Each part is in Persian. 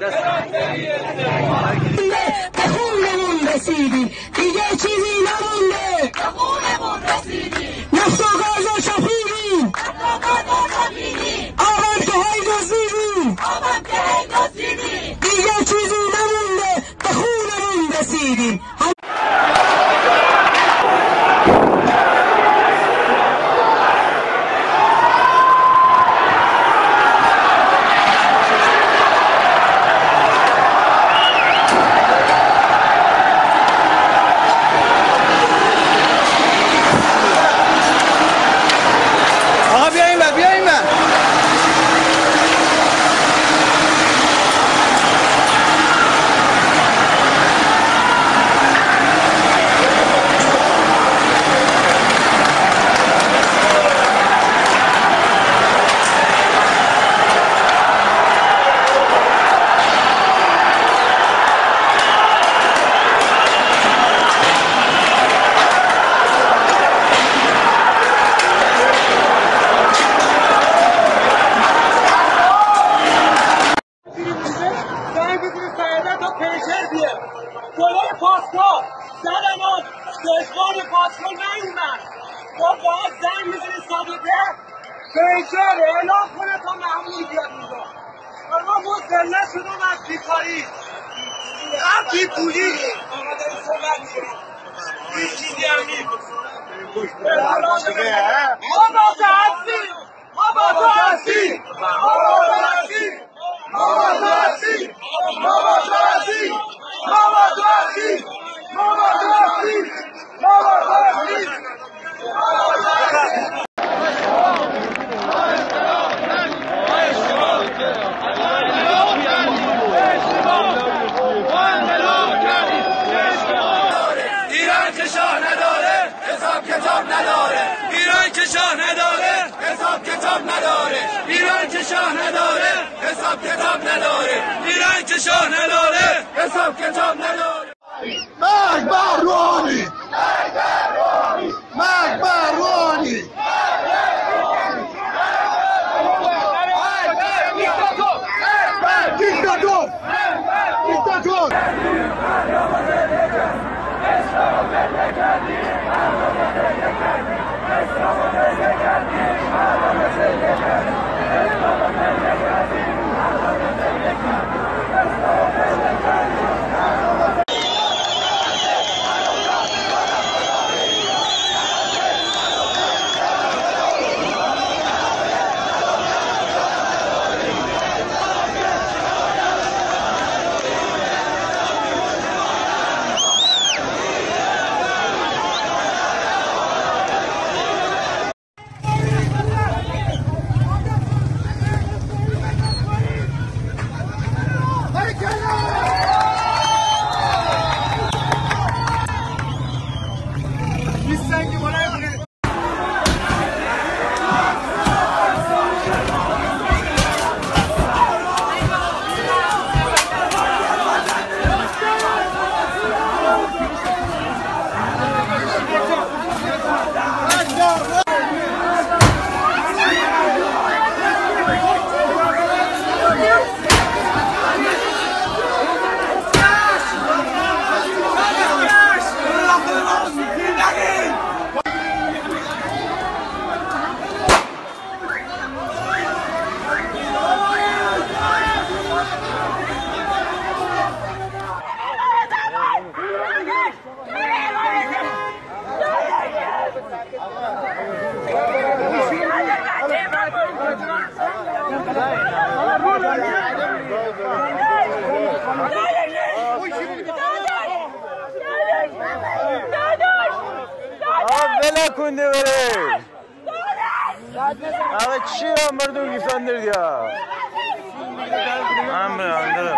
به خونمون رسیدیم دیگه چیزی نمونده، به خونمون رسیدیم نفس و غاز و شفیدیم، آبم که هی دزدیدیم، دیگه چیزی نمونده، به خونمون رسیدیم. اعلام کنه تا مأمور بیاد اینجا. ما مزدل نشدم از بیکاری، هم بی پولی. آقا داری صحبت میکنم هیچ چیزی هم نیست. ما با تو هستیم، ما با تو هستیم، ما با تو هستیم، ما با تو هستیم، ما با تو هستیم، ما با تو هستیم، ما با تو هستیم، ما با تو هستیم. ایران که شاه نداره حساب کتاب نداره، ایران که شاه نداره حساب کتاب نداره. مرگ بر روحانی، مرگ بر روحانی، دیکتاتور، دیکتاتور. کنده بره آقا چی را مردم گفتندر دیا هم برم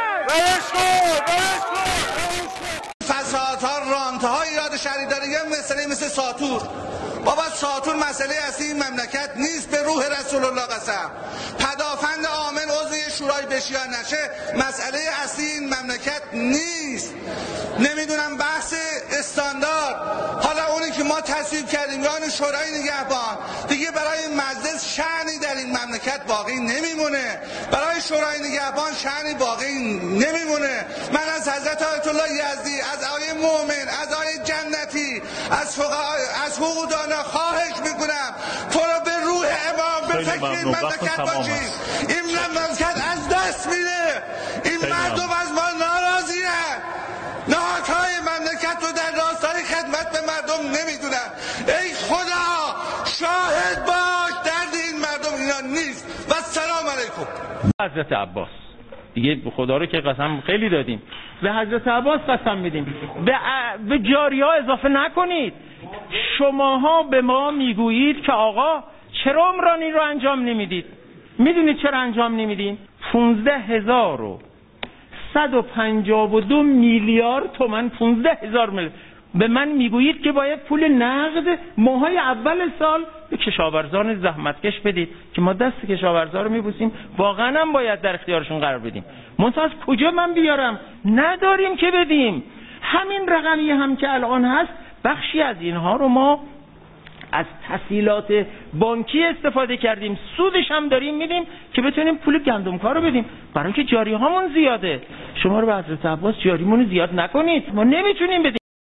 فسادها رانتهای ایراد شهریداری مثل مسئله مثل ساطور. بابا ساطور مسئله اصلی این مملکت نیست، به روح رسول الله قسم. پدافند عامل عضو شورای بشیا نشه مسئله اصلی این مملکت نیست. نمیدونم بحث استاندارد، حالا اونی که ما تصویب کردیم یا اون شورای نگهبان، دیگه برای مجلس شأنی در این مملکت باقی نمیمونه، برای شورای نگهبان شأنی باقی نمیمونه. من از حضرت آیت الله یزدی، از آقای مومن، از آقای جنتی، از حقوقدانا خواهش میکنم تو رو به روح امام به فکر این مملکت باشید. این مملکت از دست میره، این مردم از ما ناراضیه، نهادهای مملکت رو در راستای خدمت به مردم نمیدونن. ای خدا شاهد باش درد این مردم اینا نیست. و السلام علیکم. حضرت عباس دیگه خدا رو که قسم خیلی دادیم، به حضرت عباس قسم میدیم، به جاری ها اضافه نکنید. شماها به ما میگویید که آقا چرا عمرانی رو انجام نمیدید؟ میدونید چرا انجام نمیدین؟ 15152 میلیارد تومان، 15000 میلیارد به من میگویید که باید پول نقد ماهای اول سال به کشاورزان زحمتکش بدید که ما دست کشاورزا رو میبوسیم، واقعا هم باید در اختیارشون قرار بدیم. منتها از کجا من بیارم؟ نداریم که بدیم. همین رقمی هم که الان هست، بخشی از اینها رو ما از تسهیلات بانکی استفاده کردیم، سودش هم داریم میدیم که بتونیم پول گندمکار رو بدیم، برای که جاری هامون زیاده. شما رو به حضرت عباس جاریمون زیاد نکنید، ما نمیتونیم بدیم.